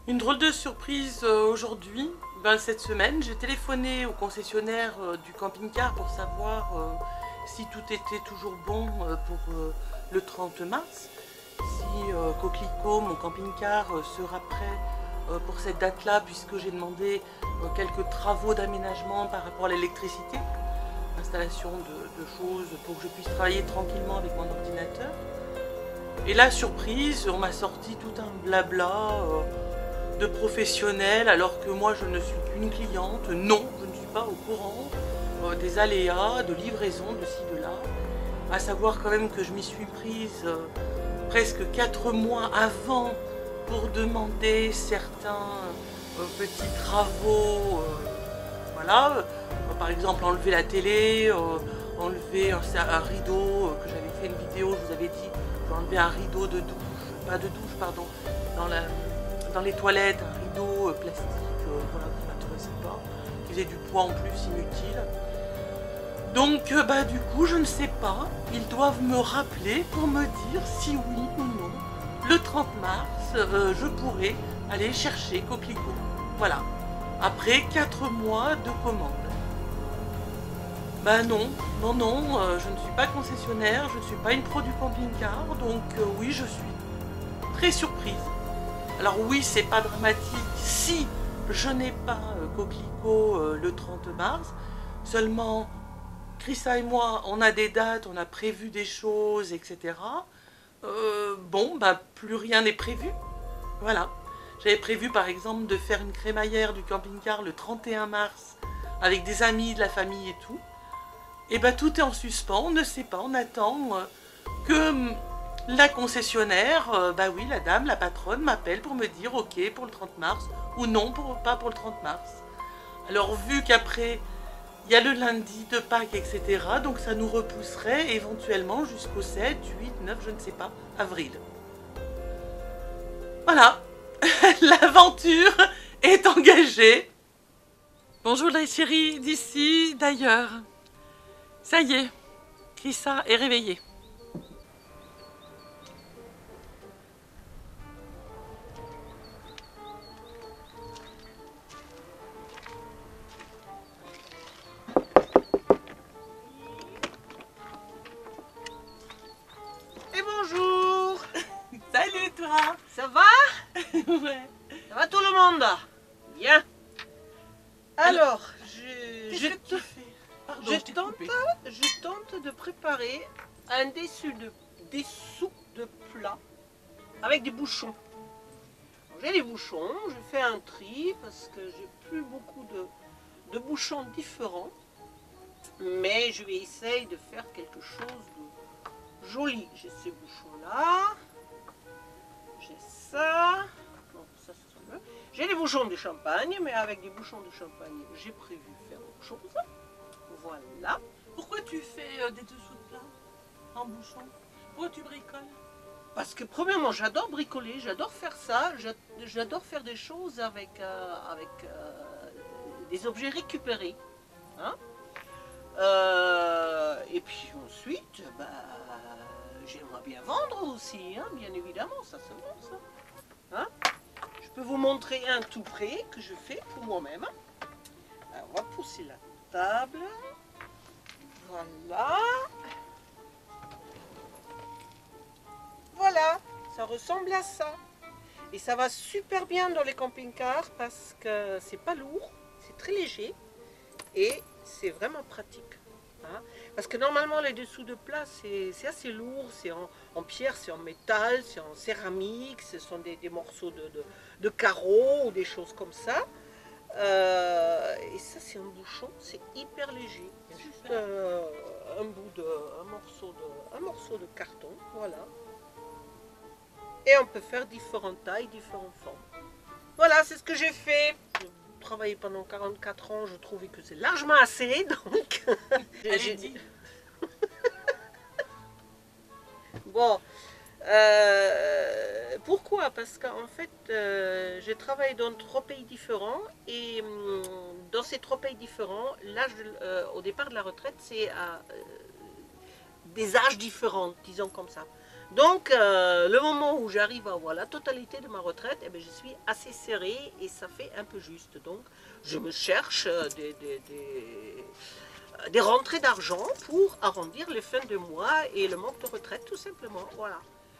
Une drôle de surprise aujourd'hui. Cette semaine, j'ai téléphoné au concessionnaire du camping-car pour savoir si tout était toujours bon pour le 30 mars. Si Coquelicot, mon camping-car, sera prêt pour cette date-là, puisque j'ai demandé quelques travaux d'aménagement par rapport à l'électricité, installation de choses pour que je puisse travailler tranquillement avec mon ordinateur. Et là, surprise, on m'a sorti tout un blabla de professionnel, alors que moi je ne suis qu'une cliente. Non, je ne suis pas au courant des aléas, de livraison, de ci, de là. À savoir quand même que je m'y suis prise presque 4 mois avant pour demander certains petits travaux. Voilà, par exemple enlever la télé, enlever un rideau, que j'avais fait une vidéo, je vous avais dit, enlever un rideau de douche, pas de douche, pardon, dans les toilettes, un rideau plastique, voilà, qui m'intéressait pas, qui faisait du poids en plus inutile. Donc du coup je ne sais pas, ils doivent me rappeler pour me dire si oui ou non, le 30 mars, je pourrai aller chercher Coquelicot. Voilà, après 4 mois de commande. Non, je ne suis pas concessionnaire, je ne suis pas une pro du camping-car, donc oui, je suis très surprise. Alors oui, c'est pas dramatique si je n'ai pas Coquelicot le 30 mars, seulement Chrissa et moi, on a des dates, on a prévu des choses, etc. Plus rien n'est prévu, voilà. J'avais prévu par exemple de faire une crémaillère du camping-car le 31 mars avec des amis, de la famille et tout. Et tout est en suspens, on ne sait pas, on attend que la concessionnaire, oui, la dame, la patronne m'appelle pour me dire ok pour le 30 mars ou non, pas pour le 30 mars. Alors vu qu'après, il y a le lundi de Pâques, etc., donc ça nous repousserait éventuellement jusqu'au 7, 8, 9, je ne sais pas, avril. Voilà, l'aventure est engagée. Bonjour les chéris, d'ici, d'ailleurs. Ça y est, Chrissa est réveillée. Et bonjour. Salut toi. Ça va? Ouais. Ça va tout le monde? Bien. Alors, je tente de préparer un dessous de plat avec des bouchons. J'ai des bouchons, je fais un tri parce que j'ai plus beaucoup de bouchons différents. Mais je vais essayer de faire quelque chose de joli. J'ai ces bouchons-là. J'ai ça. Bon, ça sera mieux. J'ai des bouchons de champagne, mais avec des bouchons de champagne, j'ai prévu faire autre chose. Voilà. Pourquoi tu fais des dessous de plat en bouchon? Pourquoi tu bricoles? Parce que premièrement, j'adore bricoler, j'adore faire ça, j'adore faire des choses avec, des objets récupérés. Hein? Et puis ensuite, j'aimerais bien vendre aussi, hein, bien évidemment, ça se vend ça. Hein? Je peux vous montrer un tout près que je fais pour moi-même. On va pousser la table. Voilà. Voilà, ça ressemble à ça. Et ça va super bien dans les camping-cars parce que c'est pas lourd, c'est très léger et c'est vraiment pratique. Hein? Parce que normalement les dessous de plat c'est assez lourd, c'est en pierre, c'est en métal, c'est en céramique, ce sont des morceaux de carreaux ou des choses comme ça. Et ça c'est un bouchon, c'est hyper léger. Il y a juste un morceau de carton, voilà. Et on peut faire différentes tailles, différentes formes. Voilà, c'est ce que j'ai fait. J'ai travaillé pendant 44 ans, je trouvais que c'est largement assez, donc... J'ai dit. Bon, pourquoi? Parce qu'en fait, j'ai travaillé dans 3 pays différents et dans ces 3 pays différents, l'âge au départ de la retraite, c'est à des âges différents, disons comme ça. Donc, le moment où j'arrive à avoir la totalité de ma retraite, eh bien, je suis assez serrée et ça fait un peu juste. Donc, je me cherche des rentrées d'argent pour arrondir les fins de mois et le manque de retraite, tout simplement. Voilà.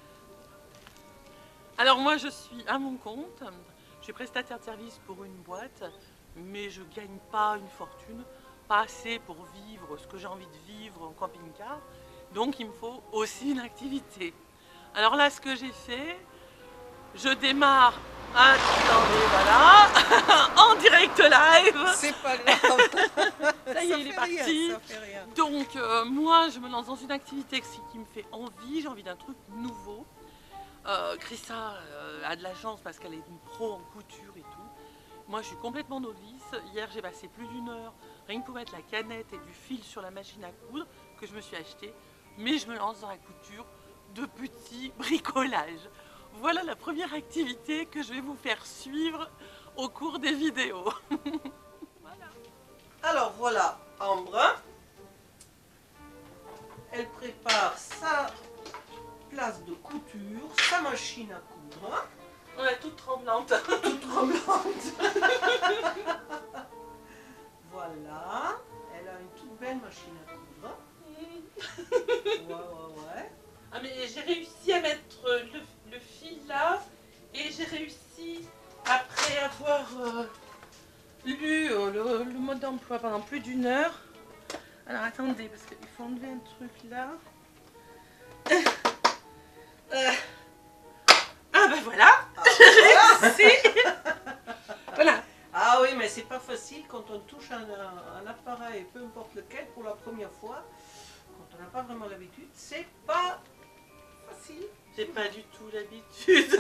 Alors moi je suis à mon compte, je suis prestataire de service pour une boîte, mais je gagne pas une fortune, pas assez pour vivre ce que j'ai envie de vivre en camping-car, donc il me faut aussi une activité. Alors là ce que j'ai fait, je démarre, attendez voilà, en direct live. C'est pas grave. Ça y est, il est parti. Ça fait rien. Donc moi je me lance dans une activité qui me fait envie, j'ai envie d'un truc nouveau. Chrissa a de la chance parce qu'elle est une pro en couture et tout. Moi je suis complètement novice. Hier j'ai passé plus d'une heure rien que pour mettre la canette et du fil sur la machine à coudre que je me suis acheté. Mais je me lance dans la couture de petits bricolages. Voilà la première activité que je vais vous faire suivre au cours des vidéos. Voilà. Alors voilà, Ambre, elle prépare sa place de couture, sa machine à coudre. On est toute tremblante. Toute tremblante. Voilà, elle a une toute belle machine à coudre. Ouais. Ah mais j'ai réussi à mettre le fil là et j'ai réussi après avoir lu le mode d'emploi pendant plus d'une heure. Alors attendez parce qu'il faut enlever un truc là. Ah ben voilà, j'ai réussi. Voilà. Ah oui, mais c'est pas facile quand on touche un appareil, peu importe lequel, pour la première fois. Quand on n'a pas vraiment l'habitude, c'est pas facile. J'ai pas du tout l'habitude.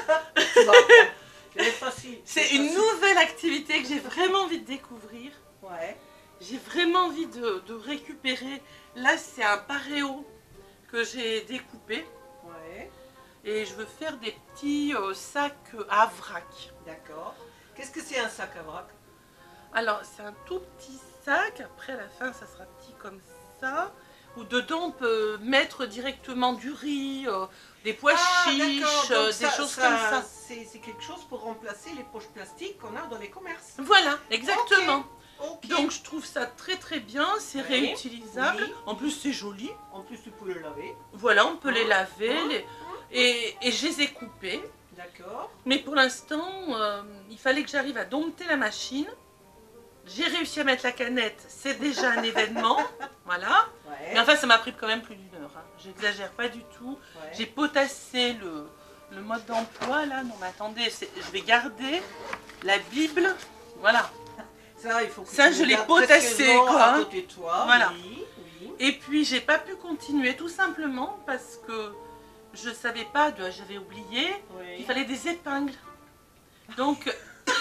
C'est facile. C'est une nouvelle activité que j'ai vraiment envie de découvrir. Ouais. J'ai vraiment envie de récupérer. Là, c'est un paréo que j'ai découpé. Ouais. Et je veux faire des petits sacs à vrac. D'accord. Qu'est-ce que c'est un sac à vrac? Alors, c'est un tout petit sac. Après, à la fin, ça sera petit comme ça. Où dedans, on peut mettre directement du riz, des pois chiches, des choses comme ça. C'est quelque chose pour remplacer les poches plastiques qu'on a dans les commerces. Voilà, exactement. Okay. Donc, je trouve ça très très bien. C'est réutilisable. Oui. En plus, c'est joli. En plus, tu peux le laver. Voilà, on peut les laver. Et je les ai coupés. D'accord. Mais pour l'instant, il fallait que j'arrive à dompter la machine. J'ai réussi à mettre la canette, c'est déjà un événement. Voilà. Ouais. Mais enfin, ça m'a pris quand même plus d'une heure. Hein. J'exagère pas du tout. Ouais. J'ai potassé le mode d'emploi là. Non, mais attendez, je vais garder la Bible. Voilà. Ça, il faut que ça tu je l'ai gardes potassé quoi. À côté de toi. Voilà. Oui. Et puis, j'ai pas pu continuer tout simplement parce que je savais pas, j'avais oublié, il fallait des épingles. Donc,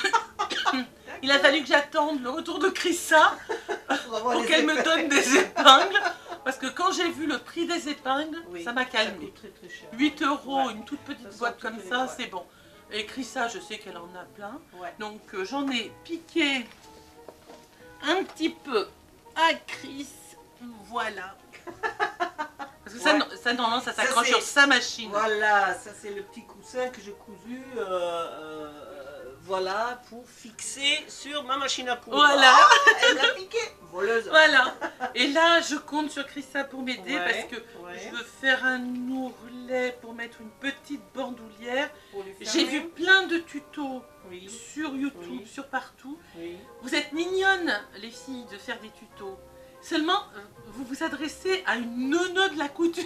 il a fallu que j'attende le retour de Chrissa pour qu'elle me donne des épingles. Parce que quand j'ai vu le prix des épingles, ça m'a calmé. Très, très cher. 8 €, une toute petite boîte comme ça, c'est bon. Et Chrissa, je sais qu'elle en a plein. Ouais. Donc, j'en ai piqué un petit peu à Chris. Voilà. Parce que ça normalement, ça s'accroche sur sa machine. Voilà, ça c'est le petit coussin que j'ai cousu, voilà, pour fixer sur ma machine à coudre. Voilà. Ah, elle l'a piqué. Voleuse. Voilà. Et là, je compte sur Chrissa pour m'aider parce que ouais. je veux faire un ourlet pour mettre une petite bandoulière. J'ai vu fermer. plein de tutos Oui. sur YouTube, sur partout. Oui. Vous êtes mignonnes, les filles, de faire des tutos. Seulement, vous vous adressez à une neuneu de la couture.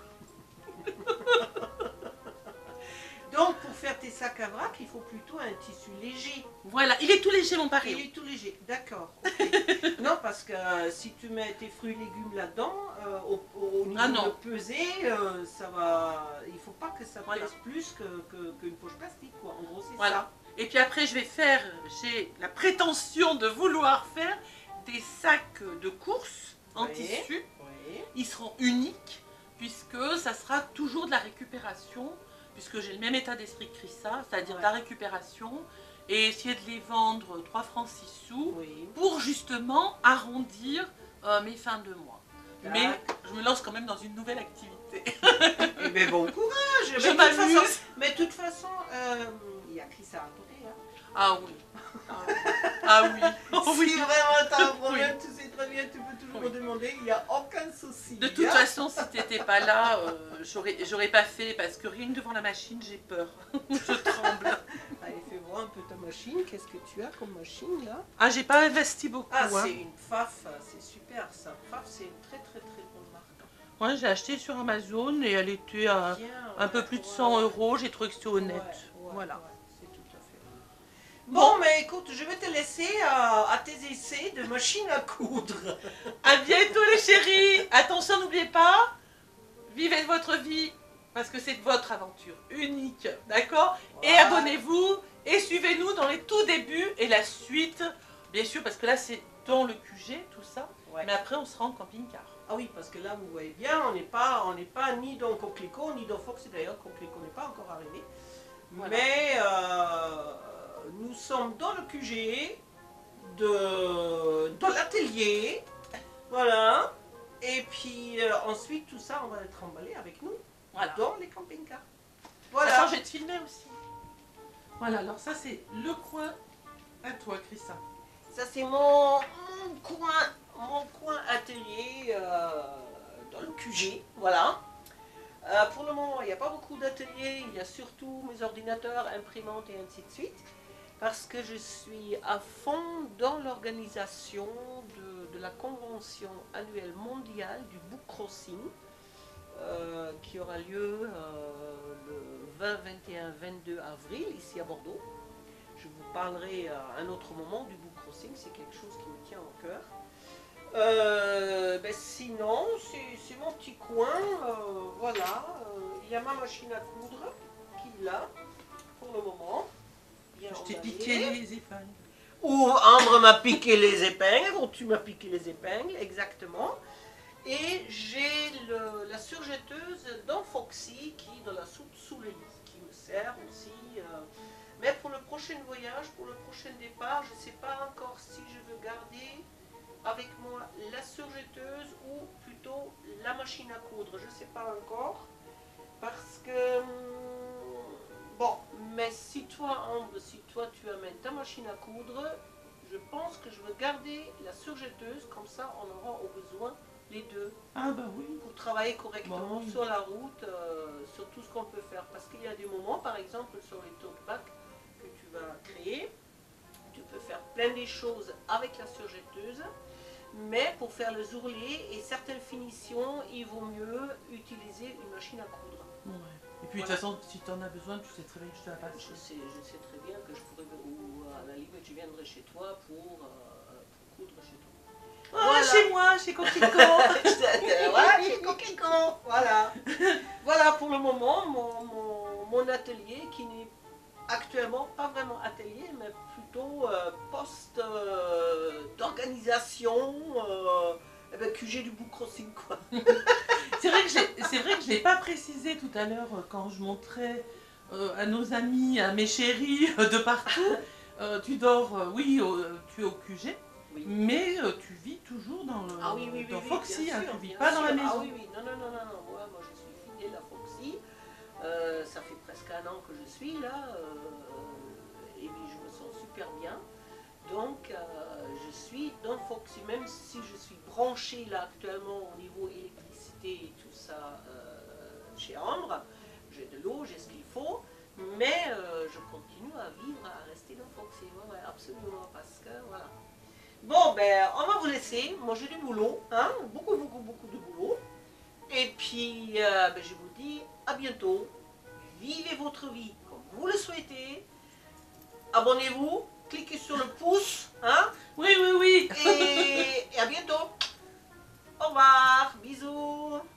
Donc, pour faire tes sacs à vrac, il faut plutôt un tissu léger. Voilà, il est tout léger mon paréo. Il est tout léger, d'accord. Okay. Non, parce que si tu mets tes fruits et légumes là-dedans, au niveau de peser, ça va. Il faut pas que ça pèse plus qu'une poche plastique, quoi. En gros, c'est ça. Et puis après, j'ai la prétention de vouloir faire des sacs de course en tissu. Ils seront uniques puisque ça sera toujours de la récupération, puisque j'ai le même état d'esprit que Chrissa, c'est-à-dire de la récupération, et essayer de les vendre 3 francs 6 sous pour justement arrondir mes fins de mois. Mais Je me lance quand même dans une nouvelle activité. Eh bien, bon courage. Je m'amuse. Mais de toute façon, il y a Chrissa à côté. Hein. Ah oui. Ah oui. Oh Si oui. vraiment t'as un problème, Oui. tu sais très bien, tu peux toujours Oui. me demander, il n'y a aucun souci. De toute hein. façon, si t'étais pas là, j'aurais pas fait parce que rien que devant la machine, j'ai peur. Je tremble. Allez, fais voir un peu ta machine. Qu'est-ce que tu as comme machine là? Ah, j'ai pas investi beaucoup. Ah, hein. c'est une Pfaff, c'est super ça. Pfaff, c'est une très très très bonne marque. Ouais, j'ai acheté sur Amazon et elle était à Bien, un peu plus de 100 €. J'ai trouvé que c'était honnête. Ouais, Voilà. ouais, c'est tout à fait. Bon, mais écoute, je vais te laisser à tes essais de machine à coudre. À bientôt les chéris. Attention, n'oubliez pas, vivez votre vie parce que c'est votre aventure unique, d'accord? Et Voilà. abonnez-vous et suivez-nous dans les tout débuts et la suite, bien sûr, parce que là c'est dans le QG tout ça, Ouais. mais après on sera en camping-car. Ah oui, parce que là, vous voyez bien, on n'est pas ni dans Coquelicot, ni dans Foxy. D'ailleurs, Coquelicot n'est pas encore arrivé. Voilà. Mais nous sommes dans le QG de l'atelier. Voilà. Et puis ensuite, tout ça, on va être emballé avec nous Voilà. dans les camping-cars. Voilà. Voilà. Attends, je vais te filmer aussi. Voilà, alors ça c'est le coin à toi, Chrissa. Ça, c'est mon coin atelier dans le QG. Voilà. Pour le moment, il n'y a pas beaucoup d'ateliers. Il y a surtout mes ordinateurs, imprimantes et ainsi de suite. Parce que je suis à fond dans l'organisation de la convention annuelle mondiale du book crossing qui aura lieu le 20, 21, 22 avril ici à Bordeaux. Je vous parlerai à un autre moment du book crossing, c'est quelque chose qui me tient au cœur. Sinon, c'est mon petit coin, voilà. Il y a ma machine à coudre qui est là pour le moment. Bien Je t'ai emballée. piqué les épingles. Ou Ambre m'a piqué les épingles, ou tu m'as piqué les épingles, exactement. Et j'ai la surjetteuse dans Foxy qui est dans la soupe sous le lit, qui me sert aussi. Mais pour le prochain voyage, pour le prochain départ, je ne sais pas encore si je veux garder avec moi la surjetteuse ou plutôt la machine à coudre. Je ne sais pas encore. Parce que... Bon, mais si toi, Ambre, si toi tu amènes ta machine à coudre, je pense que je veux garder la surjetteuse, comme ça on aura au besoin les deux Ah bah oui. pour travailler correctement Bon, oui. sur la route, sur tout ce qu'on peut faire. Parce qu'il y a des moments, par exemple sur les tote bags que tu vas créer, tu peux faire plein de choses avec la surjetteuse, mais pour faire les ourlets et certaines finitions, il vaut mieux utiliser une machine à coudre. Ouais. Et puis de toute façon, si tu en as besoin, tu sais très bien que je te la passe. Je sais très bien que je pourrais, ou à la limite, je viendrai chez toi pour coudre chez toi. Ah, Voilà. chez moi, chez Coquelicot. Voilà, chez Coquelicot. Voilà. Voilà pour le moment mon atelier qui n'est actuellement pas vraiment atelier, mais plutôt poste d'organisation, QG du book crossing quoi. C'est vrai que je l'ai pas précisé tout à l'heure quand je montrais à nos amis, à mes chéris de partout. Tu dors, oui, tu es au QG, Oui. mais tu vis toujours dans, Ah oui, oui, oui, dans oui, Foxy, bien hein, sûr, tu vis bien pas dans la sûr. maison. Ah oui, oui, non, moi je suis fidèle à Foxy. Ça fait presque un an que je suis là, et puis je me sens super bien. Donc je suis dans Foxy, même si je suis branchée là actuellement au niveau électricité et tout ça chez Ambre. J'ai de l'eau, j'ai ce qu'il faut, mais je continue à vivre, à rester dans Foxy. Ouais, absolument, parce que voilà. Bon, ben, on va vous laisser. Moi, j'ai du boulot, hein, beaucoup de boulot. Et puis, je vous dis à bientôt. Vivez votre vie comme vous le souhaitez. Abonnez-vous, cliquez sur le pouce, hein, Oui, oui, oui. et à bientôt. Au revoir, bisous.